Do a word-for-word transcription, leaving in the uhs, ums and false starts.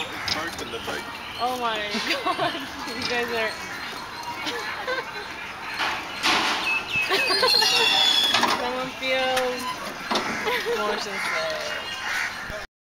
Parked in the bike. Oh my god, you guys are... Someone feels motion sick.